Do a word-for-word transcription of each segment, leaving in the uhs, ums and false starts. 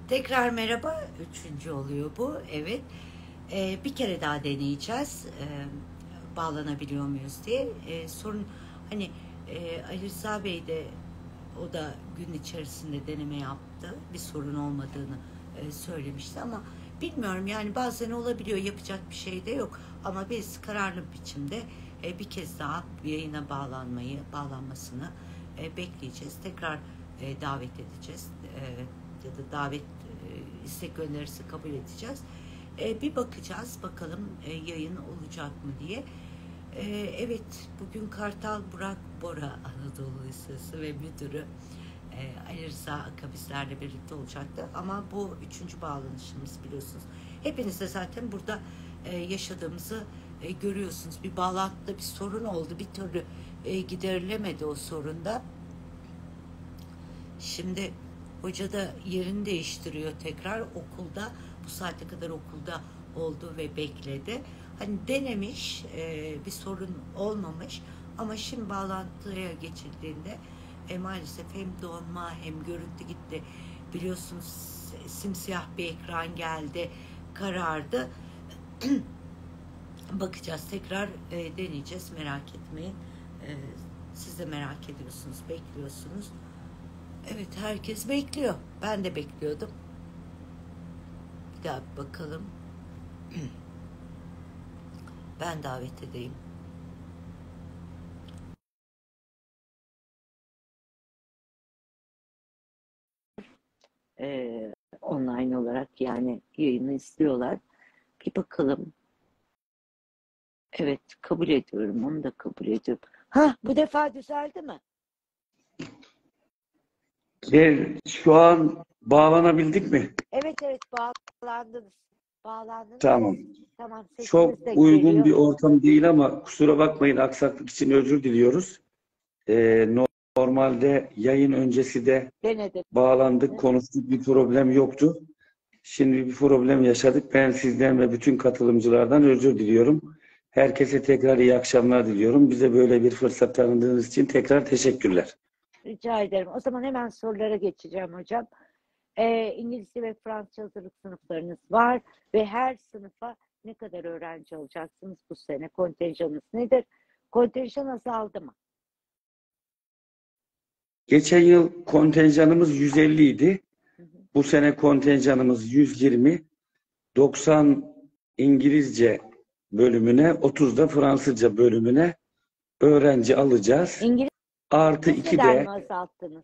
Tekrar merhaba. Üçüncü oluyor bu. Evet. Ee, bir kere daha deneyeceğiz. Ee, bağlanabiliyor muyuz diye. Ee, sorun hani e, Ali Rıza Bey de o da gün içerisinde deneme yaptı. Bir sorun olmadığını e, söylemişti ama bilmiyorum yani bazen olabiliyor. Yapacak bir şey de yok. Ama biz kararlı biçimde e, bir kez daha yayına bağlanmayı, bağlanmasını e, bekleyeceğiz. Tekrar e, davet edeceğiz. E, ya da davet e, istek önerisi kabul edeceğiz. E, bir bakacağız bakalım e, yayın olacak mı diye. E, evet bugün Kartal Burak Bora Anadolu Lisesi ve müdürü e, Ali Rıza Aka bizlerle birlikte olacaktı. Ama bu üçüncü bağlanışımız biliyorsunuz. Hepiniz de zaten burada e, yaşadığımızı e, görüyorsunuz. Bir bağlantıda bir sorun oldu. Bir türlü e, giderilemedi o sorunda. Şimdi hoca da yerini değiştiriyor tekrar okulda. Bu saate kadar okulda oldu ve bekledi. Hani denemiş, e, bir sorun olmamış ama şimdi bağlantıya geçildiğinde e, maalesef hem donma hem görüntü gitti. Biliyorsunuz simsiyah bir ekran geldi, karardı. Bakacağız tekrar e, deneyeceğiz, merak etmeyin. E, siz de merak ediyorsunuz, bekliyorsunuz. Evet, herkes bekliyor. Ben de bekliyordum. Bir daha bir bakalım. Ben davet edeyim. Ee, online olarak yani yayını istiyorlar. Bir bakalım. Evet, kabul ediyorum. Onu da kabul ediyorum. Ha, bu defa düzeldi mi? Gel, şu an bağlanabildik mi? Evet evet bağlandınız. Bağlandınız. Tamam. Tamam, Çok sesiniz de uygun geliyor. bir ortam değil ama kusura bakmayın, aksaklık için özür diliyoruz. Ee, normalde yayın öncesi de Denedim. bağlandık, konuştuk, bir problem yoktu. Şimdi bir problem yaşadık. Ben sizden ve bütün katılımcılardan özür diliyorum. Herkese tekrar iyi akşamlar diliyorum. Bize böyle bir fırsat tanıdığınız için tekrar teşekkürler. Rica ederim. O zaman hemen sorulara geçeceğim hocam. Ee, İngilizce ve Fransızca hazırlık sınıflarınız var ve her sınıfa ne kadar öğrenci alacaksınız bu sene? Kontenjanınız nedir? Kontenjan azaldı mı? Geçen yıl kontenjanımız yüz elli idi. Hı hı. Bu sene kontenjanımız yüz yirmi. doksan İngilizce bölümüne, otuz da Fransızca bölümüne öğrenci alacağız. Artı iki İngilizceden de mi azalttınız?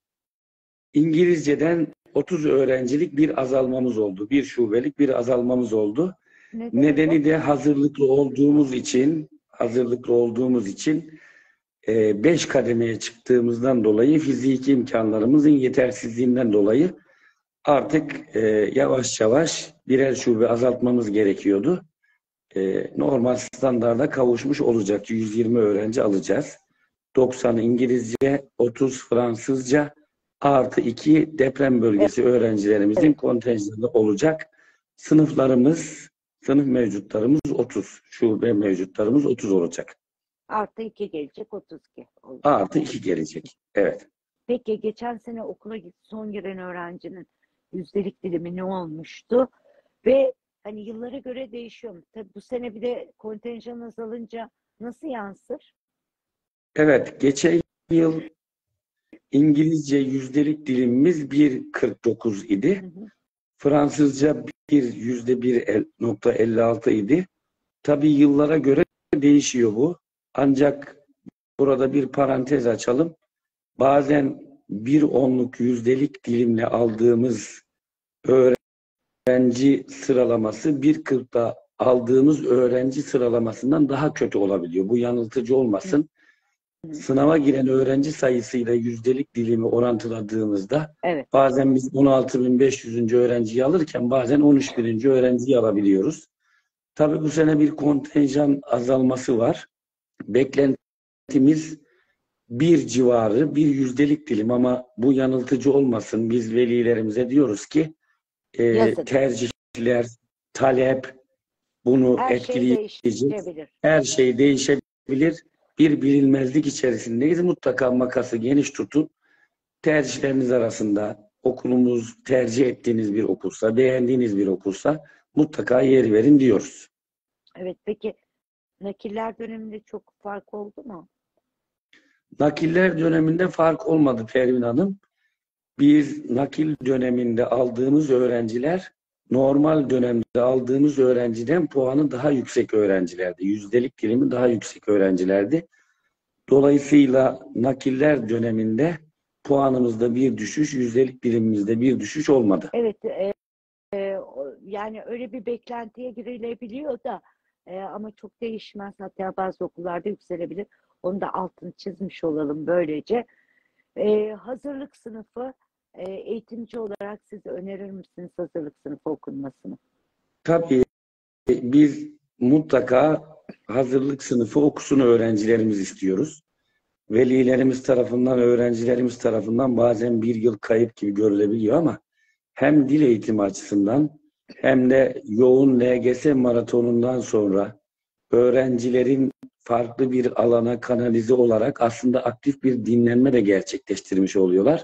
İngilizceden otuz öğrencilik bir azalmamız oldu. Bir şubelik bir azalmamız oldu. Neden Nedeni hocam? de hazırlıklı olduğumuz için, hazırlıklı olduğumuz için e, beş kademeye çıktığımızdan dolayı, fiziki imkanlarımızın yetersizliğinden dolayı artık e, yavaş yavaş birer şube azaltmamız gerekiyordu. E, normal standarda kavuşmuş olacak. yüz yirmi öğrenci alacağız. doksan İngilizce, otuz Fransızca, artı iki deprem bölgesi öğrencilerimizin kontenjanı olacak. Sınıflarımız, sınıf mevcutlarımız otuz. Şube mevcutlarımız otuz olacak. Artı iki gelecek, otuz iki olacak. Artı iki gelecek. Evet. Peki geçen sene okula son giren öğrencinin yüzdelik dilimi ne olmuştu? Ve hani yıllara göre değişiyor mu? Tabii bu sene bir de kontenjan azalınca nasıl yansır? Evet, geçen yıl İngilizce yüzdelik dilimimiz bir virgül kırk dokuz idi. Hı hı. Fransızca bir yüzde bir nokta elli altı idi. Tabii yıllara göre değişiyor bu. Ancak burada bir parantez açalım. Bazen bir onluk yüzdelik dilimle aldığımız öğrenci sıralaması bir virgül kırkta aldığımız öğrenci sıralamasından daha kötü olabiliyor. Bu yanıltıcı olmasın. Sınava giren öğrenci sayısıyla yüzdelik dilimi orantıladığımızda Evet. bazen biz on altı bin beş yüzüncü öğrenciyi alırken bazen on üç bininci öğrenciyi alabiliyoruz. Tabii bu sene bir kontenjan azalması var. Beklentimiz bir civarı, bir yüzdelik dilim ama bu yanıltıcı olmasın. Biz velilerimize diyoruz ki e, tercihler, talep bunu her etkileyecek. Şey değişebilir. Her şey değişebilir. Bir bilinmezlik içerisindeyiz. Mutlaka makası geniş tutun. Tercihleriniz arasında okulumuz tercih ettiğiniz bir okulsa, beğendiğiniz bir okulsa mutlaka yer verin diyoruz. Evet, peki nakiller döneminde çok fark oldu mu? Nakiller döneminde fark olmadı Pervin Hanım. Biz nakil döneminde aldığımız öğrenciler normal dönemde aldığımız öğrenciden puanı daha yüksek öğrencilerdi. Yüzdelik dilimi daha yüksek öğrencilerdi. Dolayısıyla nakiller döneminde puanımızda bir düşüş, yüzdelik dilimimizde bir düşüş olmadı. Evet, e, e, o- yani öyle bir beklentiye girilebiliyor da e, ama çok değişmez. Hatta bazı okullarda yükselebilir. Onu da altını çizmiş olalım böylece. E, hazırlık sınıfı e, eğitimci olarak siz önerir misiniz hazırlık sınıfı okunmasını? Tabii biz mutlaka hazırlık sınıfı okusun öğrencilerimiz istiyoruz. Velilerimiz tarafından, öğrencilerimiz tarafından bazen bir yıl kayıp gibi görülebiliyor ama hem dil eğitimi açısından hem de yoğun L G S maratonundan sonra öğrencilerin farklı bir alana kanalize olarak aslında aktif bir dinlenme de gerçekleştirmiş oluyorlar.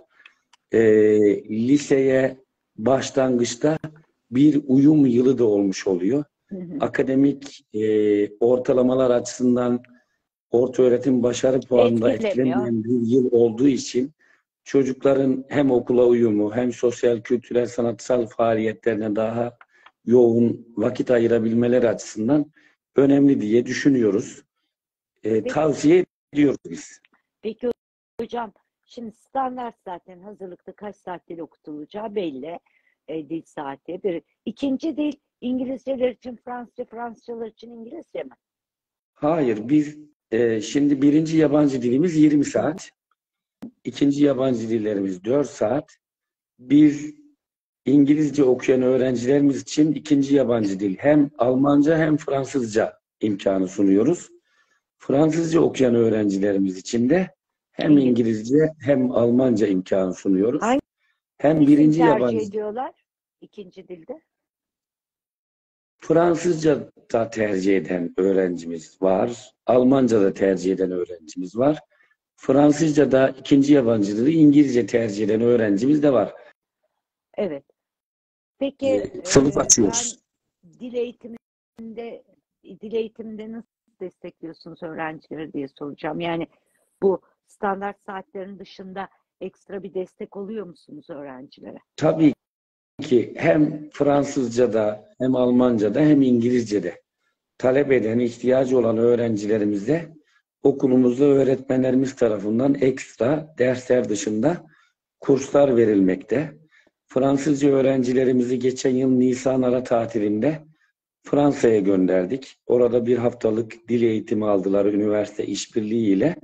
Ee, liseye başlangıçta bir uyum yılı da olmuş oluyor. Hı hı. Akademik e, ortalamalar açısından ortaöğretim başarı puanında Etkilemiyor. etkilenmeyen bir yıl olduğu için çocukların hem okula uyumu hem sosyal, kültürel, sanatsal faaliyetlerine daha yoğun vakit ayırabilmeleri açısından önemli diye düşünüyoruz. E, Peki, tavsiye ediyoruz biz. peki hocam, şimdi standart zaten hazırlıkta kaç saat dil okutulacağı belli. E, dil saati. Bir. İkinci dil İngilizceler için Fransızca, Fransızcalar için İngilizce mi? Hayır, biz e, şimdi birinci yabancı dilimiz yirmi Hı hı. saat, ikinci yabancı dillerimiz dört saat. Biz İngilizce okuyan öğrencilerimiz için ikinci yabancı dil hem Almanca hem Fransızca imkanı sunuyoruz. Fransızca okuyan öğrencilerimiz için de hem İngiliz. İngilizce hem Almanca imkanı sunuyoruz. Hem Hangisini birinci tercih yabancı ediyorlar ikinci dilde? Fransızca da tercih eden öğrencimiz var. Almanca da tercih eden öğrencimiz var. Fransızca da ikinci yabancı dili İngilizce tercih eden öğrencimiz de var. Evet. Peki Ee, sınıf e, ben açıyoruz. dil eğitiminde dil eğitiminde nasıl destekliyorsunuz öğrencileri diye soracağım. Yani bu standart saatlerin dışında ekstra bir destek oluyor musunuz öğrencilere? Tabii ki hem Fransızca'da hem Almanca'da hem İngilizce'de talep eden, ihtiyacı olan öğrencilerimize okulumuzda öğretmenlerimiz tarafından ekstra dersler dışında kurslar verilmekte. Fransızca öğrencilerimizi geçen yıl Nisan ara tatilinde Fransa'ya gönderdik. Orada bir haftalık dil eğitimi aldılar üniversite işbirliğiyle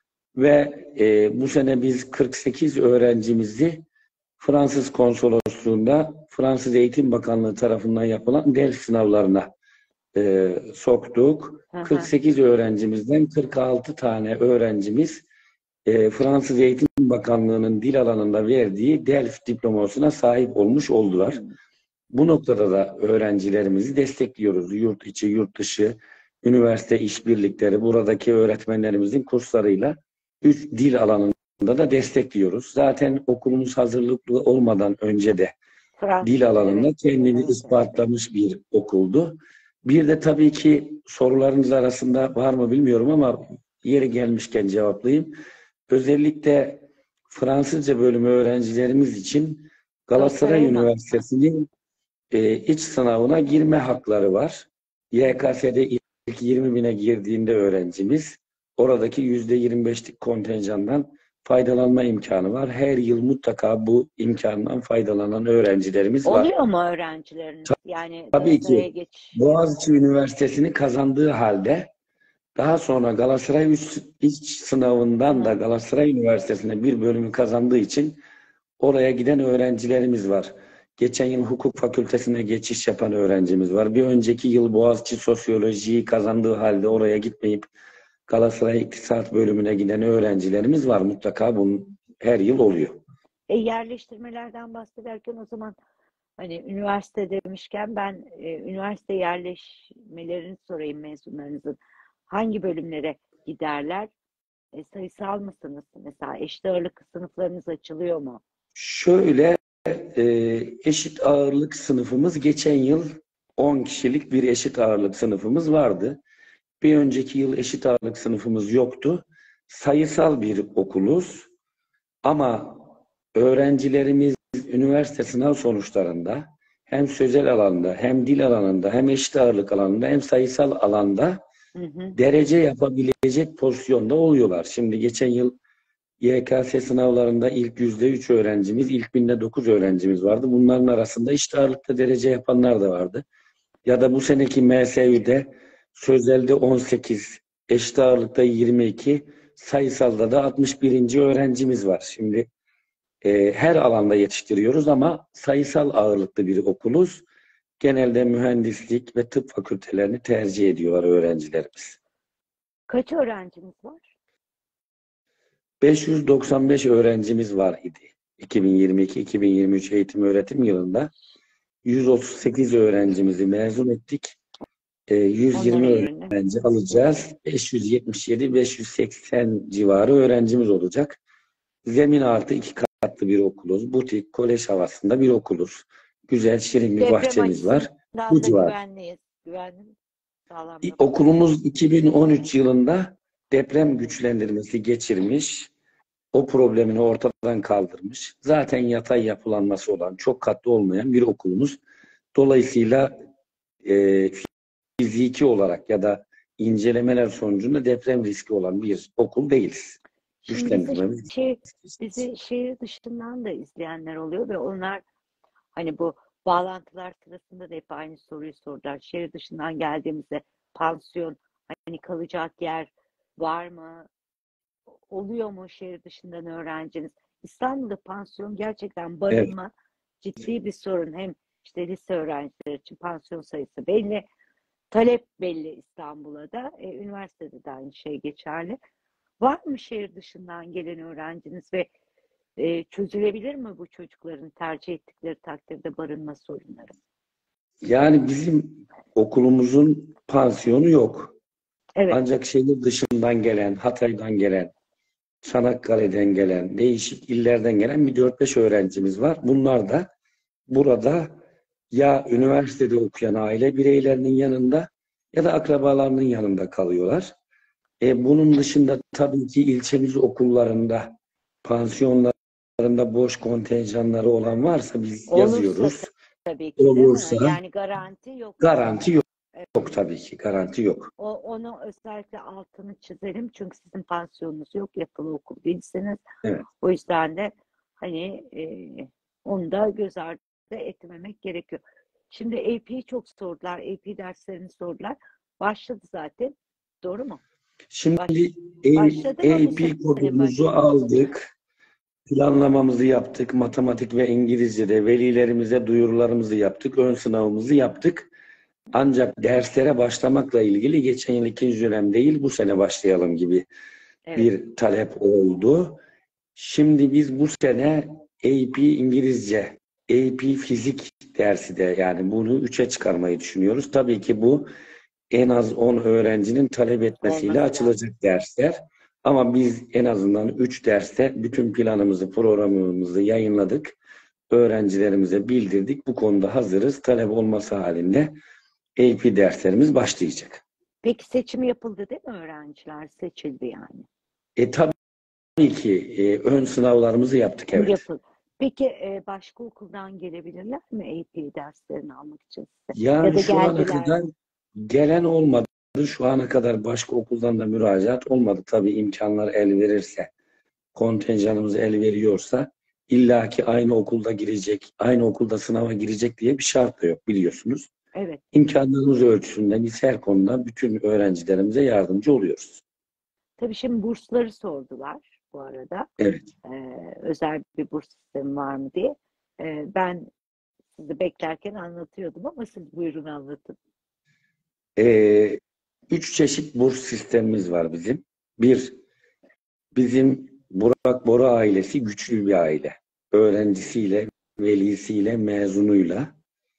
ve e, bu sene biz kırk sekiz öğrencimizi Fransız konsolosluğunda Fransız Eğitim Bakanlığı tarafından yapılan dil sınavlarına e, soktuk. Hı kırk hı. sekiz öğrencimizden kırk altı tane öğrencimiz e, Fransız Eğitim Bakanlığı'nın dil alanında verdiği DELF diplomasına sahip olmuş oldular. Hmm. Bu noktada da öğrencilerimizi destekliyoruz. Yurt içi, yurt dışı, üniversite işbirlikleri, buradaki öğretmenlerimizin kurslarıyla üç dil alanında da destekliyoruz. Zaten okulumuz hazırlıklı olmadan önce de dil Fransız, alanında evet. kendini Evet, evet. ispatlamış bir okuldu. Bir de tabii ki sorularınız arasında var mı bilmiyorum ama yeri gelmişken cevaplayayım. Özellikle Fransızca bölümü öğrencilerimiz için Galatasaray Galatasaray mı? Ha. Üniversitesi'nin e, iç sınavına girme hakları var. Hı hı. Y K S'de ilk yirmi bine girdiğinde öğrencimiz oradaki yüzde yirmi beşlik kontenjandan faydalanma imkanı var. Her yıl mutlaka bu imkandan faydalanan öğrencilerimiz var. Oluyor mu öğrencileriniz? Yani Tabii Galatasaray'a ki geçiş yapıyor. Boğaziçi Üniversitesi'ni kazandığı halde daha sonra Galatasaray üst, iç Hı sınavından da hı. Galatasaray Üniversitesi'nde bir bölümü kazandığı için oraya giden öğrencilerimiz var. Geçen yıl hukuk fakültesine geçiş yapan öğrencimiz var. Bir önceki yıl Boğaziçi Sosyolojiyi kazandığı halde oraya gitmeyip Galatasaray İktisat bölümüne giden öğrencilerimiz var. Mutlaka bunun her yıl oluyor. E, yerleştirmelerden bahsederken o zaman hani üniversite demişken ben e, üniversite yerleşmelerini sorayım mezunlarınızın. Hangi bölümlere giderler? E, sayısal mısınız? Mesela eşit ağırlık sınıflarınız açılıyor mu? Şöyle e, eşit ağırlık sınıfımız geçen yıl on kişilik bir eşit ağırlık sınıfımız vardı. Bir önceki yıl eşit ağırlık sınıfımız yoktu. Sayısal bir okuluz ama öğrencilerimiz üniversite sınav sonuçlarında hem sözel alanda, hem dil alanında, hem eşit ağırlık alanında, hem sayısal alanda Hı hı. derece yapabilecek pozisyonda oluyorlar. Şimdi geçen yıl Y K S sınavlarında ilk yüzde üç öğrencimiz, ilk binde dokuz öğrencimiz vardı. Bunların arasında eşit ağırlıkta derece yapanlar da vardı. Ya da bu seneki M S Ü'de sözelde on sekiz, eşit ağırlıkta yirmi iki, sayısalda da altmış birinci öğrencimiz var. Şimdi e, her alanda yetiştiriyoruz ama sayısal ağırlıklı bir okuluz. Genelde mühendislik ve tıp fakültelerini tercih ediyorlar öğrencilerimiz. Kaç öğrencimiz var? beş yüz doksan beş öğrencimiz var idi. iki bin yirmi iki iki bin yirmi üç eğitim öğretim yılında yüz otuz sekiz öğrencimizi mezun ettik. E, yüz yirmi Onların yerine. öğrenci alacağız. beş yüz yetmiş yedi beş yüz seksen civarı öğrencimiz olacak. Zemin artı iki katlı bir okuluz. Butik, kolej havasında bir okuluz. Güzel, şirin bir Deprem bahçemiz var. açısından Bu da civar. güvenliyiz. Güvenli sağlam bir okul. Okulumuz iki bin on üç yılında deprem güçlendirmesi geçirmiş. O problemini ortadan kaldırmış. Zaten yatay yapılanması olan, çok katlı olmayan bir okulumuz. Dolayısıyla e, fiziki olarak ya da incelemeler sonucunda deprem riski olan bir okul değiliz. Şimdi bizi, Güçlendirmemiz. şey, bizi şehir dışından da izleyenler oluyor ve onlar hani bu bağlantılar sırasında da hep aynı soruyu sordular. Şehir dışından geldiğimizde pansiyon, hani kalacak yer var mı? Oluyor mu şehir dışından öğrenciniz? İstanbul'da pansiyon gerçekten barınma evet. ciddi bir sorun. Hem işte lise öğrencileri için pansiyon sayısı belli. Talep belli İstanbul'a da. E, üniversitede de aynı şey geçerli. Var mı şehir dışından gelen öğrenciniz ve e, çözülebilir mi bu çocukların tercih ettikleri takdirde barınma sorunları? Yani bizim okulumuzun pansiyonu yok. Evet. Ancak şehir dışından gelen, Hatay'dan gelen, Çanakkale'den gelen, değişik illerden gelen bir dört beş öğrencimiz var. Bunlar da burada ya üniversitede okuyan aile bireylerinin yanında ya da akrabalarının yanında kalıyorlar. E, bunun dışında tabii ki ilçemiz okullarında, pansiyonlarında boş kontenjanları olan varsa biz Olursa, yazıyoruz. tabii ki, olursa değil mi? Yani garanti yok. Garanti yok. Evet. Yok tabii ki. Garanti yok. O, onu özellikle altını çizelim. Çünkü sizin pansiyonunuz yok. Yatılı okul değilsiniz. Evet. O yüzden de hani e, onu da göz ardı etmemek gerekiyor. Şimdi A P'yi çok sordular. A P derslerini sordular. Başladı zaten. Doğru mu? Şimdi Baş, A P kodumuzu aldık. Planlamamızı yaptık. Matematik ve İngilizce'de velilerimize duyurularımızı yaptık. Ön sınavımızı yaptık. Ancak derslere başlamakla ilgili geçen yıl ikinci dönem değil bu sene başlayalım gibi evet. bir talep oldu. Şimdi biz bu sene A P İngilizce, A P fizik dersi de yani bunu üçe çıkarmayı düşünüyoruz. Tabii ki bu en az on öğrencinin talep etmesiyle Olması açılacak lazım. dersler. Ama biz en azından üç derste bütün planımızı, programımızı yayınladık. Öğrencilerimize bildirdik. Bu konuda hazırız. Talep olması halinde A P derslerimiz başlayacak. Peki seçim yapıldı değil mi öğrenciler? Seçildi yani. E tabii ki e, ön sınavlarımızı yaptık evet. Yapıldı. Peki e, başka okuldan gelebilirler mi A P derslerini almak için size? Yani ya da şu ana geldiler kadar mi? gelen olmadı. Şu ana kadar başka okuldan da müracaat olmadı. Tabii imkanlar el verirse, kontenjanımız el veriyorsa illaki aynı okulda girecek, aynı okulda sınava girecek diye bir şart da yok biliyorsunuz. Evet. İmkanlarımız ölçüsünde biz her konuda bütün öğrencilerimize yardımcı oluyoruz. Tabii şimdi bursları sordular bu arada. Evet. Ee, özel bir burs sistemi var mı diye. Ee, ben sizi beklerken anlatıyordum ama siz buyurun anlatın. Ee, üç çeşit burs sistemimiz var bizim. Bir, bizim Burak Bora ailesi güçlü bir aile. Öğrencisiyle, velisiyle, mezunuyla,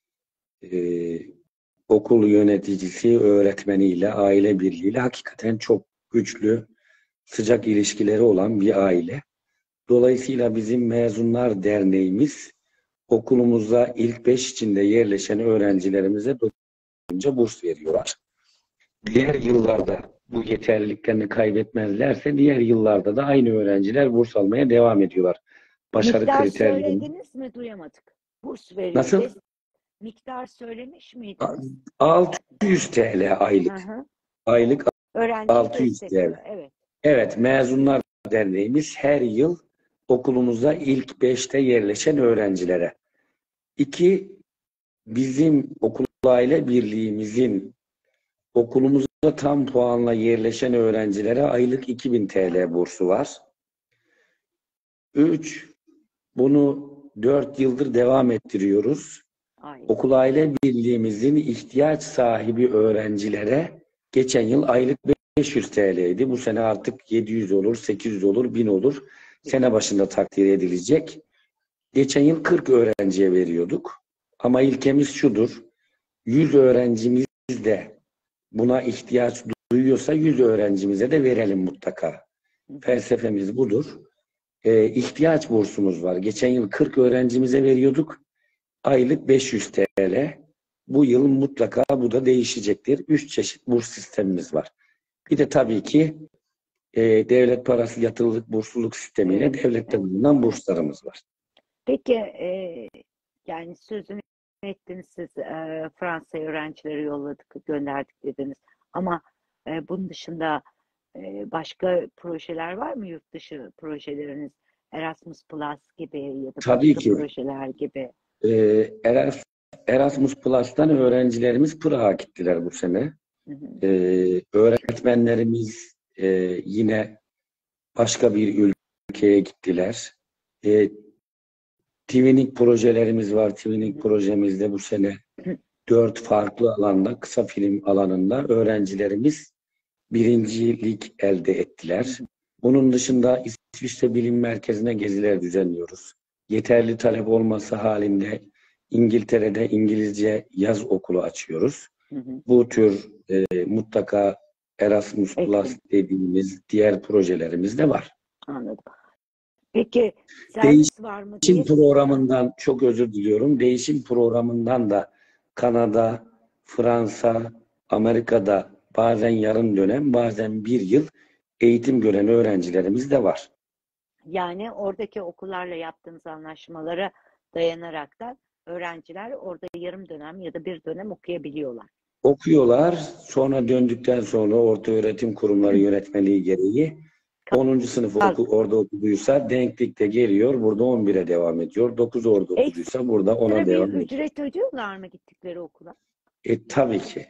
e, okul yöneticisi, öğretmeniyle, aile birliğiyle hakikaten çok güçlü, sıcak ilişkileri olan bir aile. Dolayısıyla bizim Mezunlar Derneğimiz okulumuza ilk beş içinde yerleşen öğrencilerimize boyunca burs veriyorlar. Diğer yıllarda bu yeterliliklerini kaybetmezlerse diğer yıllarda da aynı öğrenciler burs almaya devam ediyorlar. Başarı Miktar kriterlerini. söylediniz mi? Duyamadık. Burs verildi. Nasıl? Miktar söylemiş miydiniz? altı yüz T L aylık. Hı hı. Aylık Öğrenciye altı yüz T L. destekliyor. Evet. Evet, Mezunlar Derneğimiz her yıl okulumuza ilk beşte yerleşen öğrencilere. İki, bizim okul aile birliğimizin okulumuza tam puanla yerleşen öğrencilere aylık iki bin T L bursu var. Üç, bunu dört yıldır devam ettiriyoruz. Aynen. Okul aile birliğimizin ihtiyaç sahibi öğrencilere geçen yıl aylık beş yüz T L'ydi. Bu sene artık yedi yüz olur, sekiz yüz olur, bin olur. Sene başında takdir edilecek. Geçen yıl kırk öğrenciye veriyorduk. Ama ilkemiz şudur. yüz öğrencimiz de buna ihtiyaç duyuyorsa yüz öğrencimize de verelim mutlaka. Felsefemiz budur. Ee, ihtiyaç bursumuz var. Geçen yıl kırk öğrencimize veriyorduk. Aylık beş yüz T L. Bu yıl mutlaka bu da değişecektir. Üç çeşit burs sistemimiz var. Bir de tabii ki e, devlet parası yatırılık bursluluk sistemiyle Evet, devlette evet. bulunan burslarımız var. Peki e, yani sözünü ettiniz siz e, Fransa'ya öğrencileri yolladık, gönderdik dediniz. Ama e, bunun dışında e, başka projeler var mı, yurt dışı projeleriniz? Erasmus Plus gibi ya da Tabii başka ki projeler gibi. e, Eras- Erasmus Plus'tan öğrencilerimiz Prag'a gittiler bu sene. Hı hı. E, öğretmenlerimiz e, yine başka bir ülkeye gittiler. E, Twinning projelerimiz var. Twinning projemizde bu sene dört farklı alanda, kısa film alanında öğrencilerimiz birincilik elde ettiler. Bunun dışında İsviçre Bilim Merkezi'ne geziler düzenliyoruz. Yeterli talep olması halinde İngiltere'de İngilizce yaz okulu açıyoruz. Hı hı. Bu tür e, mutlaka Erasmus Plus Eğitim. dediğimiz diğer projelerimiz de var. Anladım. Peki servis var mı diye. Değişim programından çok özür diliyorum. Değişim programından da Kanada, Fransa, Amerika'da bazen yarım dönem, bazen bir yıl eğitim gören öğrencilerimiz de var. Yani oradaki okullarla yaptığınız anlaşmalara dayanarak da öğrenciler orada yarım dönem ya da bir dönem okuyabiliyorlar. Okuyorlar, sonra döndükten sonra ortaöğretim kurumları yönetmeliği gereği onuncu sınıf oku, orada okuduysa denklikte geliyor, burada on bire devam ediyor. dokuz orada okuduysa burada ona Ekstra bir devam ediyor. ücret ödüyorlar mı gittikleri okula? E, tabii ki.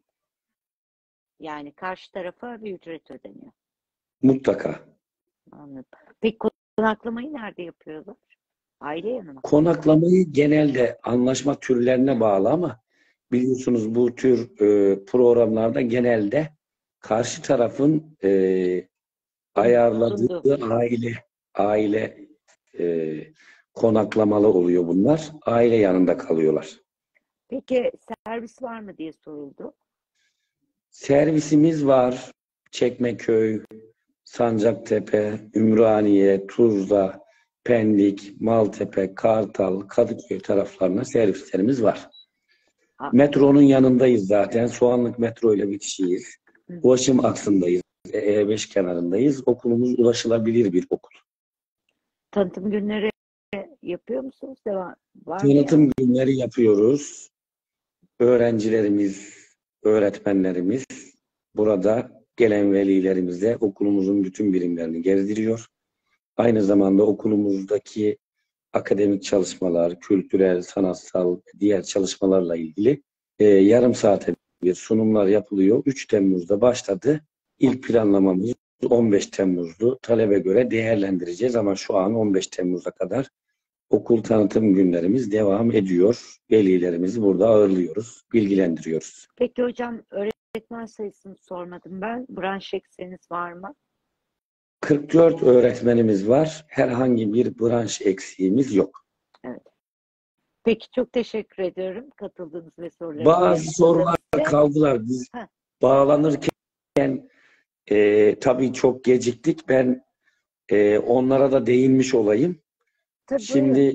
Yani karşı tarafa bir ücret ödeniyor. Mutlaka. Anladım. Peki konaklamayı nerede yapıyorlar? Aile yanı mı? Konaklamayı genelde anlaşma türlerine bağlı ama biliyorsunuz bu tür e, programlarda genelde karşı tarafın e, ayarladığı aile aile e, konaklamalı oluyor bunlar. Aile yanında kalıyorlar. Peki servis var mı diye soruldu. Servisimiz var. Çekmeköy, Sancaktepe, Ümraniye, Tuzla, Pendik, Maltepe, Kartal, Kadıköy taraflarına servislerimiz var. Metronun yanındayız zaten. Soğanlık metro ile bitişiyiz. Ulaşım aksındayız. E beş kenarındayız. Okulumuz ulaşılabilir bir okul. Tanıtım günleri yapıyor musunuz? Devam var Tanıtım mı? günleri yapıyoruz. Öğrencilerimiz, öğretmenlerimiz burada gelen velilerimiz de okulumuzun bütün birimlerini gezdiriyor. Aynı zamanda okulumuzdaki akademik çalışmalar, kültürel, sanatsal, diğer çalışmalarla ilgili e, yarım saate bir sunumlar yapılıyor. üç Temmuz'da başladı. İlk planlamamız on beş Temmuz'du. Talebe göre değerlendireceğiz ama şu an on beş Temmuz'a kadar okul tanıtım günlerimiz devam ediyor. Velilerimizi burada ağırlıyoruz, bilgilendiriyoruz. Peki hocam öğretmen sayısını sormadım ben. Branş eksiğiniz var mı? kırk dört öğretmenimiz var. Herhangi bir branş eksiğimiz yok. Evet. Peki çok teşekkür ediyorum katıldığınız ve sorularınızı Bazı sorular kaldılar. Biz Heh. bağlanırken e, tabii çok geciktik. Ben e, onlara da değinmiş olayım. Tabii Şimdi buyurun.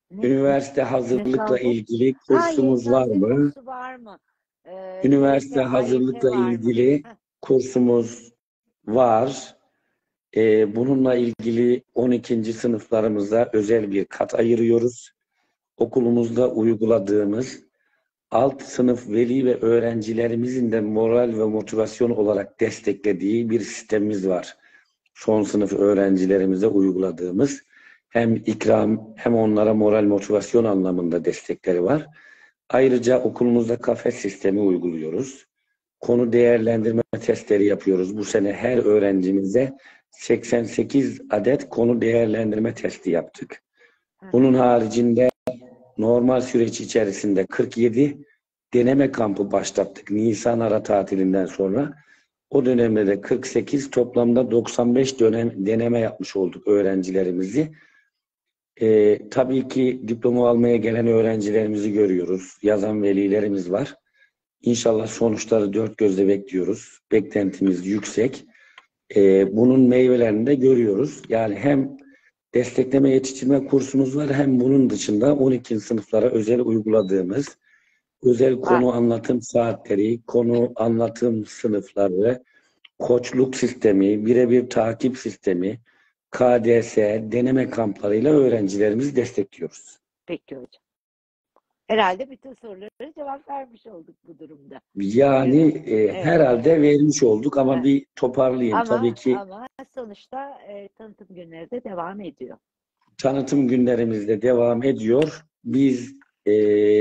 Ne, Üniversite ne hazırlıkla kaldı? ilgili Ha, kursumuz var Y K S mı? kursu var mı? Ee, Üniversite Y T, A Y T hazırlıkla var mı? ilgili Heh, kursumuz var. Ee, bununla ilgili on ikinci sınıflarımıza özel bir kat ayırıyoruz. Okulumuzda uyguladığımız alt sınıf veli ve öğrencilerimizin de moral ve motivasyon olarak desteklediği bir sistemimiz var. Son sınıf öğrencilerimize uyguladığımız hem ikram hem onlara moral motivasyon anlamında destekleri var. Ayrıca okulumuzda kafes sistemi uyguluyoruz. Konu değerlendirme testleri yapıyoruz. Bu sene her öğrencimize seksen sekiz adet konu değerlendirme testi yaptık. hı Bunun hı. haricinde normal süreç içerisinde kırk yedi deneme kampı başlattık Nisan ara tatilinden sonra. O dönemde de kırk sekiz toplamda doksan beş dönem deneme yapmış olduk öğrencilerimizi. Ee, tabii ki diploma almaya gelen öğrencilerimizi görüyoruz. Yazan velilerimiz var. İnşallah sonuçları dört gözle bekliyoruz. Beklentimiz yüksek. Ee, bunun meyvelerini de görüyoruz. Yani hem destekleme yetiştirme kursumuz var hem bunun dışında on iki sınıflara özel uyguladığımız özel Var. konu anlatım saatleri, konu anlatım sınıfları, koçluk sistemi, birebir takip sistemi, K D S, deneme kamplarıyla öğrencilerimizi destekliyoruz. Peki hocam. Herhalde bütün sorulara cevap vermiş olduk bu durumda. Yani Buyurun. e, Evet. herhalde vermiş olduk ama Heh. bir toparlayayım. Tabii Ama ki ama sonuçta e, tanıtım günleri de devam ediyor. tanıtım günlerimizde devam ediyor. Biz e,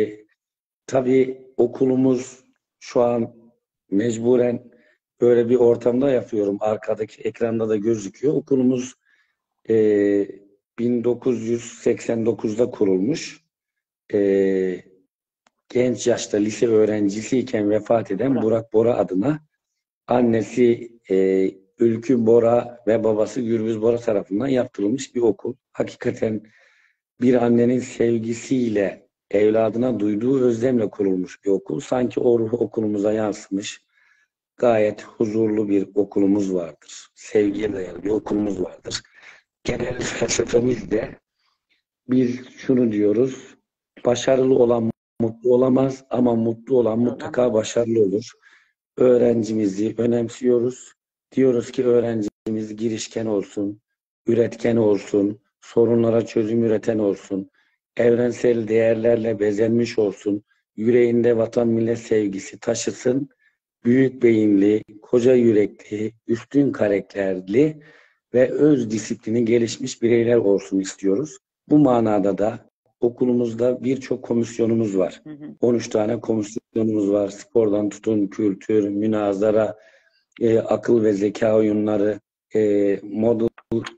tabii okulumuz şu an mecburen böyle bir ortamda yapıyorum. Arkadaki ekranda da gözüküyor. Okulumuz e, bin dokuz yüz seksen dokuzda kurulmuş. E, genç yaşta lise öğrencisiyken vefat eden Bura. Burak Bora adına annesi e, Ülkü Bora ve babası Gürbüz Bora tarafından yaptırılmış bir okul. Hakikaten bir annenin sevgisiyle evladına duyduğu özlemle kurulmuş bir okul. Sanki o ruh okulumuza yansımış. Gayet huzurlu bir okulumuz vardır. Sevgiye dayalı bir okulumuz vardır. Genel felsefemiz de biz şunu diyoruz. Başarılı olan mutlu olamaz ama mutlu olan mutlaka Olamaz. başarılı olur. Öğrencimizi önemsiyoruz. Diyoruz ki öğrencimiz girişken olsun, üretken olsun, sorunlara çözüm üreten olsun, evrensel değerlerle bezenmiş olsun, yüreğinde vatan millet sevgisi taşısın, büyük beyinli, koca yürekli, üstün karakterli ve öz disiplini gelişmiş bireyler olsun istiyoruz. Bu manada da okulumuzda birçok komisyonumuz var. Hı hı. on üç tane komisyonumuz var. Spordan tutun, kültür, münazara, e, akıl ve zeka oyunları, e, Model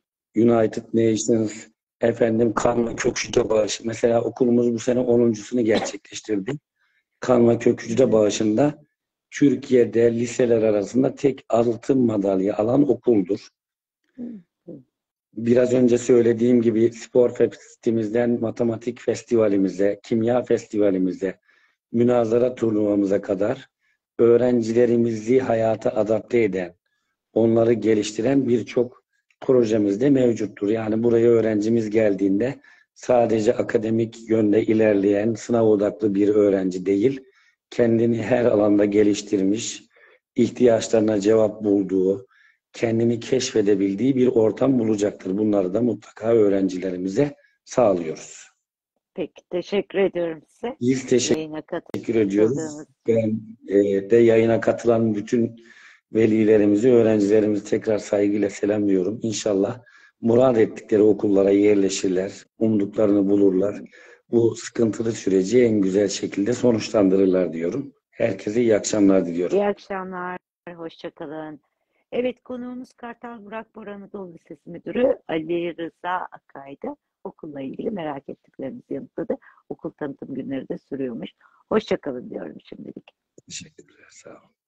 United Nations, efendim kan ve kök hücre bağışı. Mesela okulumuz bu sene onuncusunu gerçekleştirdi. Kan ve kök Hı hücre hı. bağışında Türkiye'de liseler arasında tek altın madalya alan okuldur. Hı hı. Biraz önce söylediğim gibi spor festimizden matematik festivalimize, kimya festivalimize, münazara turnuvamıza kadar öğrencilerimizi hayata adapte eden, onları geliştiren birçok projemiz de mevcuttur. Yani buraya öğrencimiz geldiğinde sadece akademik yönde ilerleyen, sınav odaklı bir öğrenci değil, kendini her alanda geliştirmiş, ihtiyaçlarına cevap bulduğu, kendini keşfedebildiği bir ortam bulacaktır. Bunları da mutlaka öğrencilerimize sağlıyoruz. Peki. Teşekkür ediyorum size. Biz teşekkür Yayına Teşekkür ediyoruz. katıldığınız için. Ben e, de yayına katılan bütün velilerimizi, öğrencilerimizi tekrar saygıyla selamlıyorum. İnşallah murad ettikleri okullara yerleşirler, umduklarını bulurlar. Bu sıkıntılı süreci en güzel şekilde sonuçlandırırlar diyorum. Herkese iyi akşamlar diliyorum. İyi akşamlar. Hoşça kalın. Evet, konuğumuz Kartal Burak Bora Anadolu Lisesi Müdürü Ali Rıza Akay'dı. Okulla ilgili merak ettiklerimizi yanıtladı. Okul tanıtım günleri de sürüyormuş. Hoşça kalın diyorum şimdilik. Teşekkürler. Sağ olun.